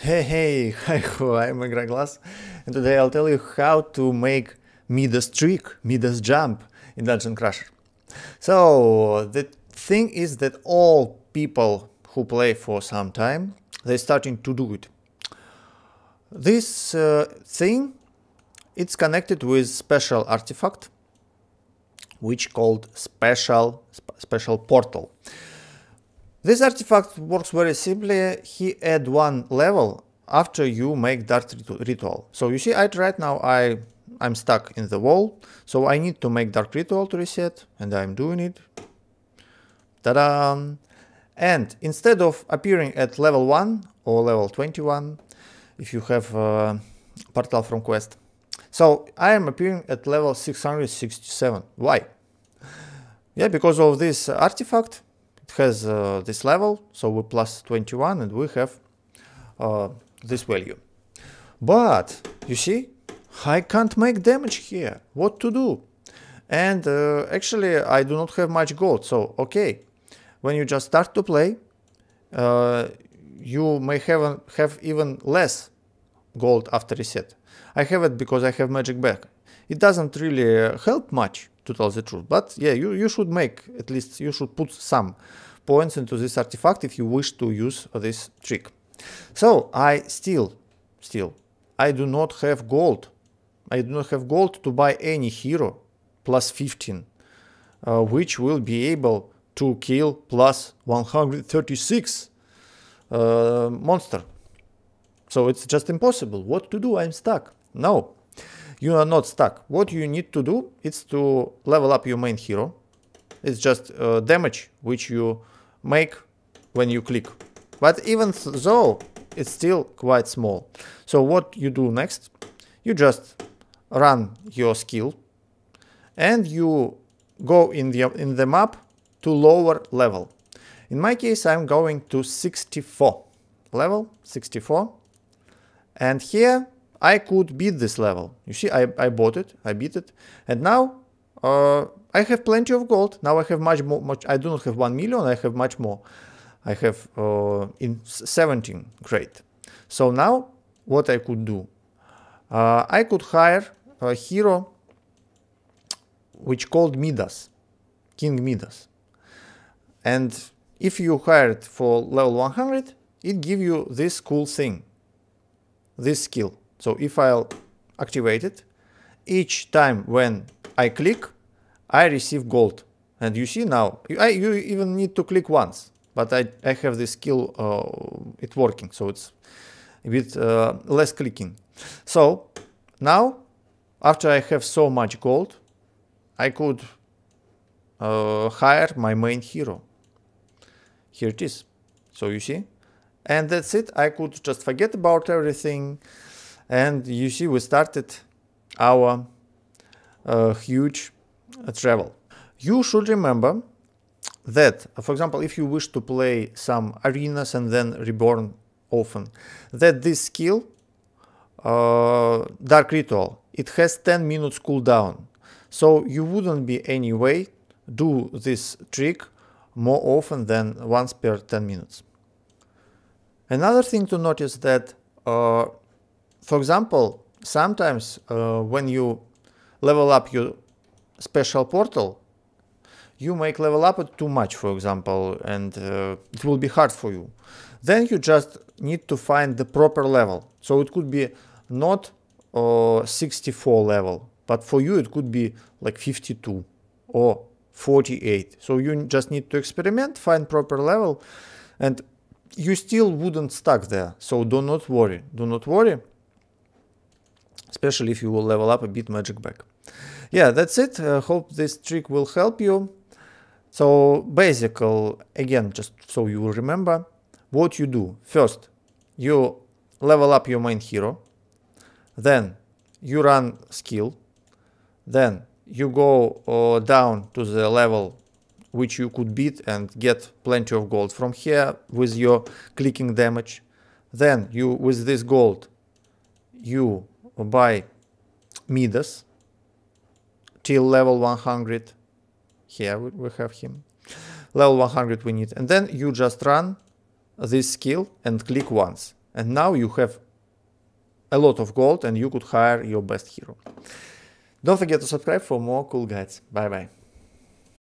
Hey, hi, I'm Greg and today I'll tell you how to make Midas trick, Midas jump in Dungeon Crusher. So, the thing is that all people who play for some time, they're starting to do it. This thing, it's connected with special artifact, which called special portal. This artifact works very simply. He add one level after you make Dark Ritual. So you see, right now I'm stuck in the wall, so I need to make Dark Ritual to reset, and I'm doing it. Ta-da! And instead of appearing at level 1 or level 21, if you have Portal from Quest, so I am appearing at level 667. Why? Yeah, because of this artifact. It has this level, so we plus 21 and we have this value. But you see, I can't make damage here. What to do? And actually I do not have much gold, so okay, when you just start to play, you may have even less gold after reset. I have it because I have magic bag. It doesn't really help much, to tell the truth, but yeah, you should make, at least you should put some points into this artifact if you wish to use this trick. So I still I do not have gold. I do not have gold to buy any hero plus 15, which will be able to kill plus 136 monster. So it's just impossible. What to do? I'm stuck. No, you are not stuck. What you need to do is to level up your main hero. It's just damage which you make when you click. But even though it's still quite small. So what you do next? You just run your skill and you go in the map to lower level. In my case, I'm going to 64. Level 64. And here I could beat this level. You see, I bought it, I beat it, and now I have plenty of gold. Now I have much more. I do not have 1 million. I have much more. I have in 17. Great. So now what I could do? I could hire a hero which called Midas, King Midas, and if you hire it for level 100, it gives you this cool thing, this skill. So if I'll activate it, each time when I click, I receive gold. And you see now, you even need to click once, but I have this skill, it's working, so it's a bit less clicking. So now, after I have so much gold, I could hire my main hero. Here it is. So you see, and that's it. I could just forget about everything. And you see, we started our huge travel. You should remember that, for example, if you wish to play some arenas and then reborn often, that this skill, Dark Ritual, it has 10 minutes cooldown. So you wouldn't be anyway do this trick more often than once per 10 minutes. Another thing to notice that, for example, sometimes when you level up your special portal, you make level up too much, for example, and it will be hard for you. Then you just need to find the proper level. So it could be not 64 level, but for you it could be like 52 or 48. So you just need to experiment, find proper level, and you still wouldn't stuck there. So do not worry. Do not worry. Especially if you will level up a bit magic bag. Yeah, that's it. Hope this trick will help you. So basically, again, just so you will remember what you do. First, you level up your main hero. Then you run skill. Then you go down to the level which you could beat and get plenty of gold from here with your clicking damage. Then you, with this gold, you buy Midas till level 100. Here we have him. Level 100 we need. And then you just run this skill and click once. And now you have a lot of gold and you could hire your best hero. Don't forget to subscribe for more cool guides. Bye bye.